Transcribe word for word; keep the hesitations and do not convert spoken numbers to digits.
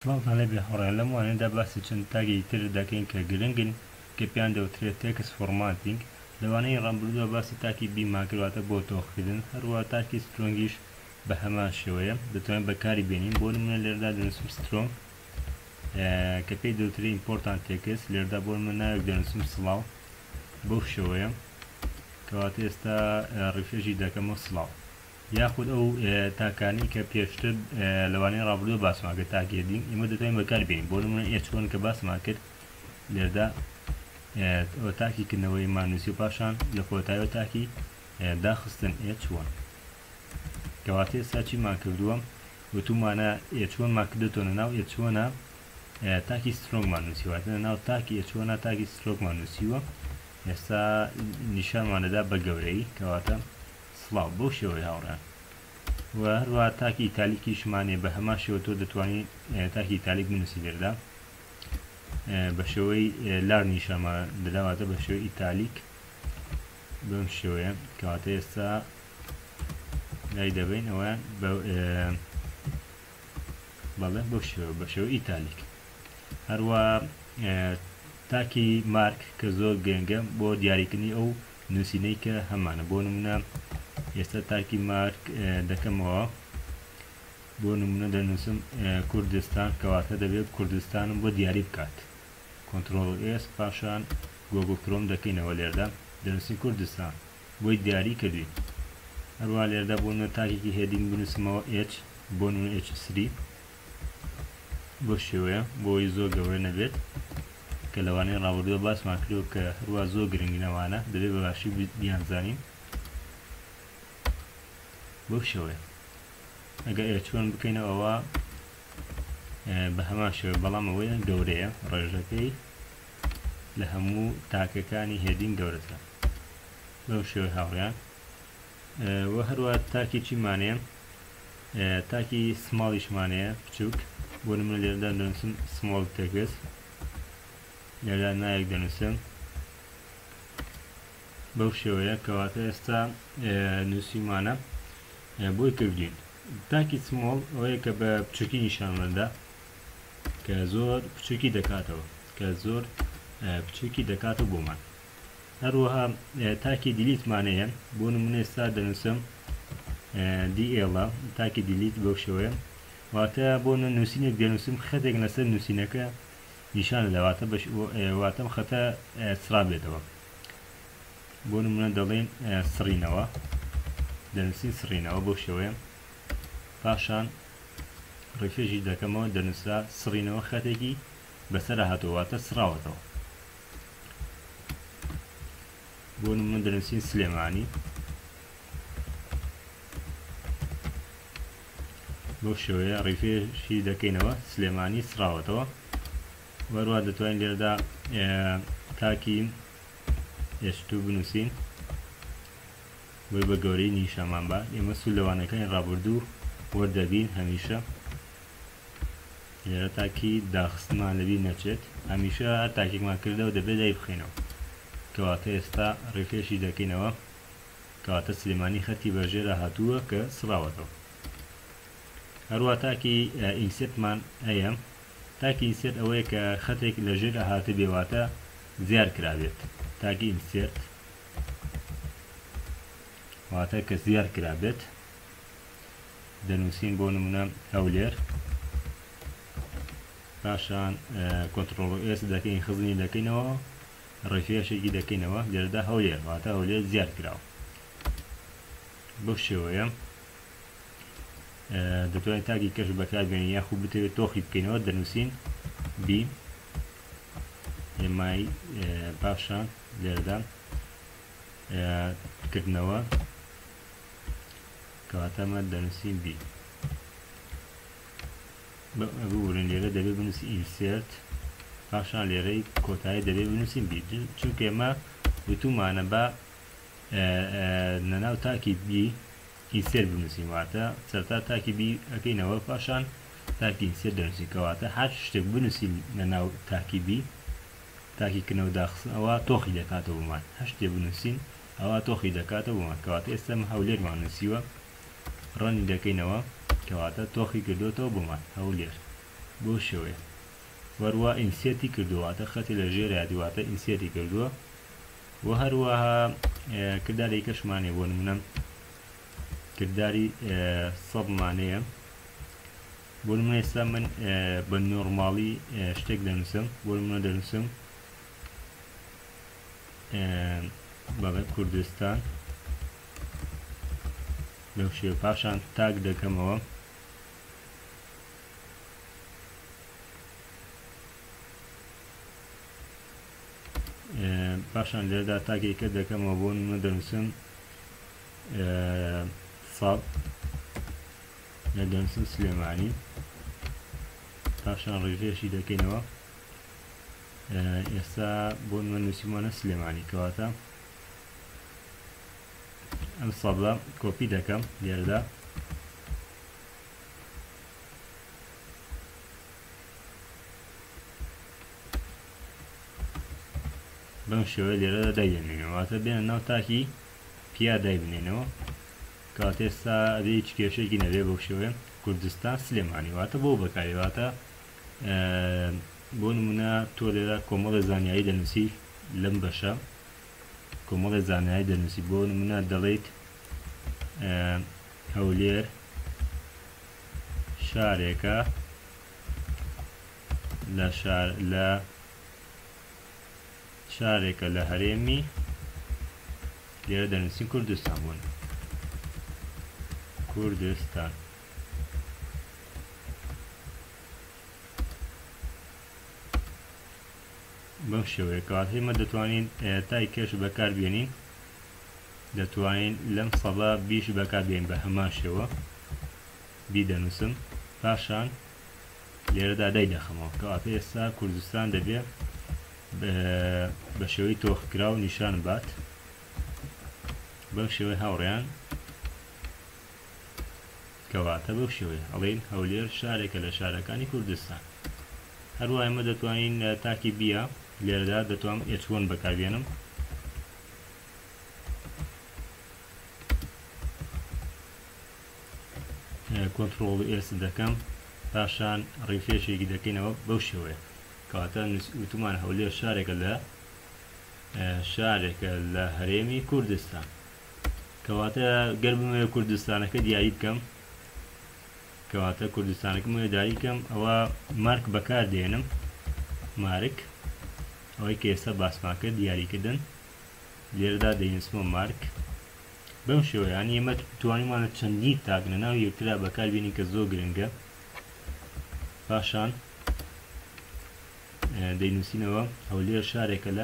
باڵتان لێ بێ هەڕێن لەم وانەدا باسی چەند تاگی تر دەکەین کە گرنگن کە پێیان دەوترێت تێکس فۆرماتینگ. لەوانەیە ڕابردووە باسی تاکی بیمان کردواتە بۆ تۆخکردن، هەروە تاکی سترۆنگیش بە هەمان شێوەیە دەتوانین بەکاری بێنین. بۆ نمونە لێرەدا دەنووسم سترۆنگ کە پێی دەوترێت ئیمپۆرتان تێکس، لێرەدا بۆ نمونە ناوێک دەنووسم سڵاو، بەو شێوەیە کەواتە ئێستا ڕیفێژی دەکەمەوە سڵاو. یاخود ئەو تاکانی کە پێشتر لەوانەیە ڕابردووە باسمان کرد تاکێدین ئێمە دەتوانین بەکاری بێنین. بۆ نمونە ئێچ وان کە باسمان کرد لێرەدا تاکی کردنەوەی مانووسی و پاشان لە کۆتاییەوە تاکی داخستن ئێچ وان. کەواتە ئێستا چیمان کردووە وتومانە ئێچ وانمان کردوتەوە ناو ئێچ وانە تاکی سترۆنگمان نووسیوە، ناو تاکی ئێچ وانە تاکی سترۆنگمان نووسیوە. ئێستا نیشانمانەدا بە گەورەی کەواتە سڵاو بۆ شێوەی هاوڕان. و هەروە تاکی ئیتالیکیشمانێ بە هەمان شێوە تۆ دەتوانین تاکی ئیتالیک بنووسی لێرەدا بە شێوەی لار نیشانمان دەداواتە بە شێوەی ئیتالیک بەم شێوەیە. کەواتە ئێستا لای دەبین ئەویان بەڵێ بۆ شێوە بە شێوەی ئیتالیک. هەروە تاکی مارک کە زۆر گەنگە بۆ دیاریکردنی ئەو نووسینەی کە هەمانە. بۆ نمونە ئێستا تاکی مارک دەکەمەوە، بۆ نمونە دەنووسم کوردستان، کەواتە دەبێت کوردستانم بۆ دیاری بکات. کۆنتڕۆڵ ئێس پاشان گۆگڵ کرۆم دەکەینەوە، لێرەدا دەنووسین کوردستان بۆی دیاری کردوین. هەروە لێرەدا بۆ نمونە تاکێکی هێدینگ بنووسمەوە ئێچ، بۆ نمونە ئێچ سری بۆ شێوەیە بۆی زۆر گەورە نەبێت کە لەوانەیە ڕابردووە باسمان کردووە کە هەروە زۆر گرنگینەوانە دەبێت بەباشی بیانزانین بۆ شێوەیە. ئەگەر ئێچ وان بکەینەوە بە هەمان شێوە، بەڵام ئەوەیە گەورەیە ڕێژەکەی لە هەموو تاکەکانی هێدین گەورەترە بەو شێوە هاوڕیان. و هەروە تاکی چیمانەیە تاکی سماڵیشمانەیە بچووک، بۆ نمونە لێرەدا دەنووسم سمۆڵ تێکس، لێرەدا نایەک دەنووسم بەو شێوەیە. کەواتە ئێستا نووسیمانە بۆی کردین. تاکی سمۆڵ ئەوەیە کە بە بچووکی نیشانمەدا کە زۆر بچووکی دەکاتەوە کە زۆر بچووکی دەکاتە بۆمان. هەروەها تاکی دیلیتمانەیە، بۆ نمونە ئێستا دەنووسم دی ئێڵە تاکی دیلیت بەو شێوەیە، واتە بۆ نووسینێک دەنووسم خەتێک لەسەر نووسینەکە نیشانە دەواتە واتەم خەتە سرا بێتەوە. بۆ نمونە دەڵێن سڕینەوە، دەنووسین سڕینەوە بۆ شێوەیە، پاشان ڕێفێژی دەکەمەوە دەنووسرا سڕینەوە خەتێکی بەسەرا هاتووەواتە سراوەتەوە. بۆ نمونە دەنووسین سلێمانی بۆ شێوەیە ڕێفێژی دەکەینەوە سلێمانی سراوەتەوە. وەروە دەتوانین لێرەدا تاکی ئێشتو بنووسین بۆی بە گەورەی نیشامان بە ئێمە سوول لەوانەکانی ڕابردوو وەردەبین هەمیشە. لێرە تاکی داخستمان لەبی نەچێت، هەمیشە هەر تاکێکمان کردەوە دەبێت دای بخینەوە. کەواتە ئێستا ڕێفێژی دەکەینەوە، کەواتە سلێمانی خەتی بەژێرە هاتووە کە سراوەتەوە. هەروە تاکی ئینسێرتمان هەیە، تاکی ئینسێرت ئەوەیە کە خەتێک لەژێر هاتە بێواتە زیار کرابێت. تاکی ئینسێرت واتە کە زیار کرابێت، دەنووسین بۆ نمونە هەولێر، پاشان کۆنتڕۆڵ ئێس دەکەین، خزمی دەکەینەوە، ڕێفێشێکی دەکەینەوە، لێرەدا هەولێر واتە هەولێر زیار کراوە. بەو شێوەیە دەتوانین تاکی کەش بەکاربێنین، یاخود بتەوێت تۆخی بکەینەوە دەنووسین بی ئێمای، پاشان لێرەدا کردنەوە کەواتەمە دەنووسین بی. بورن لێرە دەبێت بنووسی ئینسێرت، پاشان لێرەی کۆتایی دەبێت بنووسین بی، چونکە ئێمە وتومانە بە نەناو تاکی بی ئینسێرت بنووسین، واتە سەرتا تاکی بی ئەکەینەوە، پاشان تاکی ئینسێرت دەنووسین. کەواتە هەر شتێک بنووسین نەناو تاکی بی تاکی کردنەوە داخستن ئەوە تۆخی دەکاتەوە بۆمان، هەر شتێک بنووسین ئەوە تۆخی دەکاتەوە بۆمان. کەواتە ئێستا هەولێرمان نووسیوە، ڕەنی دەکەینەوە، کەواتە تۆخی کردوێتەوە بۆمان هەولێر. بۆ شێوەیە وەروە ئینسێتی کردوواتە خەتی لە ژێر یادیواتە ئینسێتی کردووە و هەروەها کردداری کەشمانێ بۆ نمونە کردداری سەبمانەیە بۆ نمونە ئێستا من بە نۆرماڵی شتێک دەنووسم بۆ نمونە دەنووسم بەڵێ کوردستان لەو شێوە پاشان تاگ دەکەمەوە پاشان لێرەدا تاگێکە دەکەمەوە بۆ نمونە دەنووسم ساڵ لە دەنووسم سلێمانی پاشان ڕێژێشی دەکەینەوە ئێستا بۆ نمونە نووسیمانە سلێمانی کەواتە ئەم سەڵە کۆپی دەکەم لێرەدا بەم شێوەیە لێرەدا دایدێنێنەوە واتە بێنە ناو تاکی پیا دایبنێنەوە کەواتە ئێستا ئەبێ هیچ کێشەیەکی نەبێ بەو شێوەیە کوردستان سلێمانی واتە بۆ بەکارێ واتە بۆ نمونە تۆ لێرە کۆمەڵە زانیاری دەنووسی لەم بەشە کۆمەڵە زانیاری دەنووسی بۆ نمونە دەڵێیت هەولێر شارێکە لە شار لە شارێکە لە هەرێمی لێرە دەنووسین کوردستان بوون کوردستان بەم شێوەیە کەواتە ئێمە دەتوانین تای کێش بەکاربێنین دەتوانین لەم سەڵە بیش بەکاربێنین بە هەمان شێوە بیدەنووسم پاشان لێرەدا دای دەخەمەوە کەواتە ئێستا کوردستان دەبێت بە شێوەی تۆخکرا و نیشان بات بەم شێوەی هاوڕێیان کەواتە بەو شێوەیە ئەڵێن هەولێر شارێکە لە شارەکانی کوردستان هەروە ئێمە دەتوانین تاکی بیە لێرەدا دەتوانم ئێچ وان بەکاربێنم کۆنتڕۆڵ ئێس دەکەم پاشان ڕیفێشێکی دەکەینەوە بەو شێوەیە کەواتە وتمان هەولێر شارێکە لە شارێکە لە هەرێمی کوردستان کەواتە گەر بمەوێت کوردستانەکە دیاری بکەم کەواتە کوردستانەکەم وێ دیاری بکەم ئەوە مارک بەکار دێنم مارک ئەوەی کە ئێستا باسماکە دیاریکردن لێرەدا دەینووسمە مارک بەم شێوەیانی ئێمە توانیمانە چەندین تاک لە ناو یەکترا بەکاربێنین کە زۆر گرنگە پاشان دەینووسینەوە هەولێر شارێکە لە